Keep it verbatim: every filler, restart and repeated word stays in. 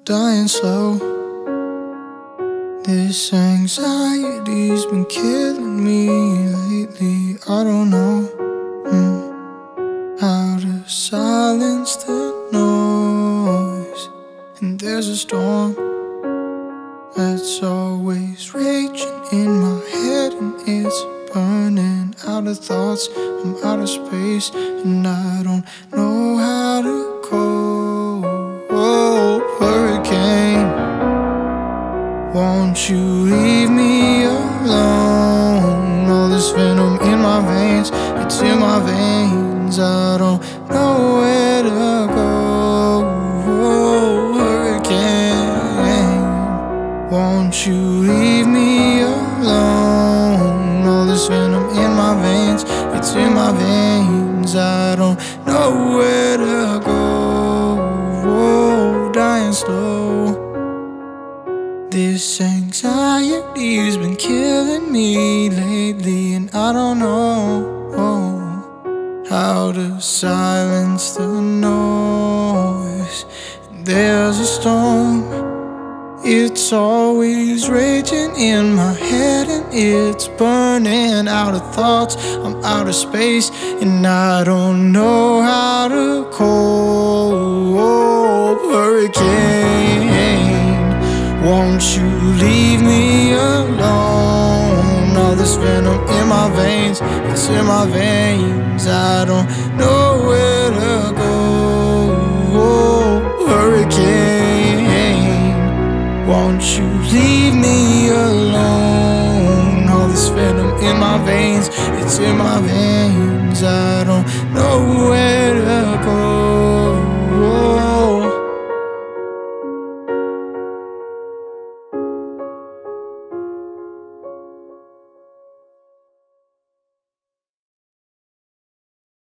dying slow. This anxiety's been killing me lately. I don't know mm, how to silence the noise. And there's a storm that's always raging in my head, and it's burning out of thoughts. I'm out of space and I don't know how to cope. Oh, hurricane, won't you leave me alone? All this venom in my veins, it's in my veins. I don't know where to go. Oh, hurricane, won't you leave me alone? All this venom in my veins, it's in my veins. I don't know where to go. Oh, dying slow. This anxiety's been killing me lately, and I don't know oh, how to silence the noise. There's a storm, it's always raging in my head, and it's burning out of thoughts. I'm out of space and I don't know how to cope. Hurricane, won't you leave me alone? All this venom in my veins, it's in my veins. I don't know where to go. Hurricane, won't you leave me alone? All this venom in my veins, it's in my veins. I don't know where